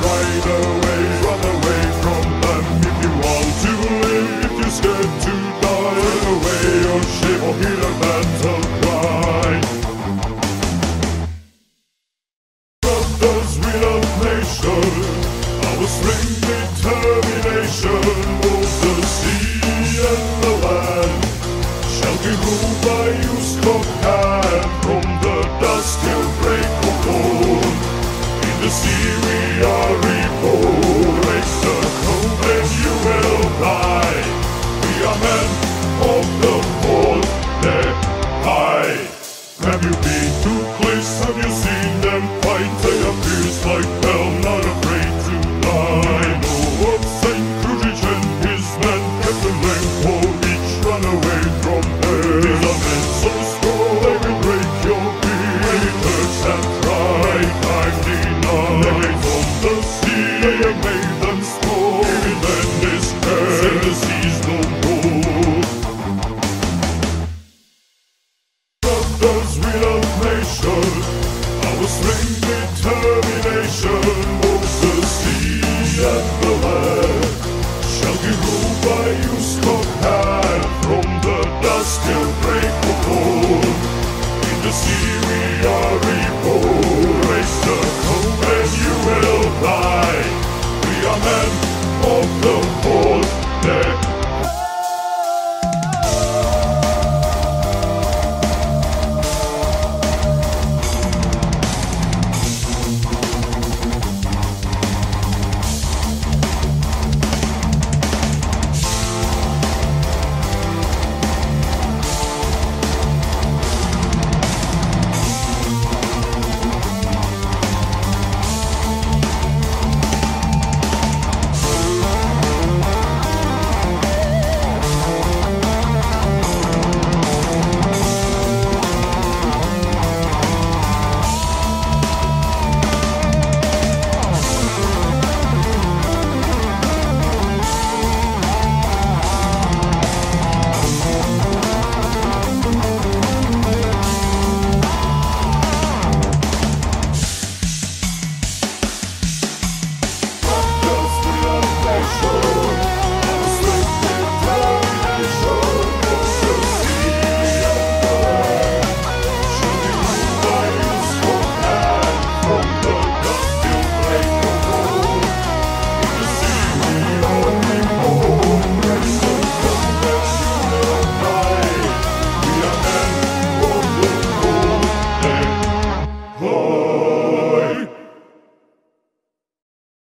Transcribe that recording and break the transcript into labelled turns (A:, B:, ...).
A: Run away from them if you want to live, if you're scared to die. Turn away your shame or hear a battle cry. Brothers, we love nation, our strength, determination, both the sea and the land shall be ruled by Uskok hand. From the dust till break of dawn, in the sea we are